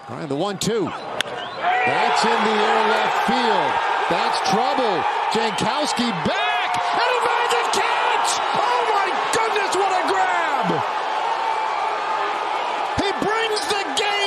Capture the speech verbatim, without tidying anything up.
All right, the one two. That's in the air left field. That's trouble. Jankowski back, and he finds a catch! Oh my goodness, what a grab! He brings the game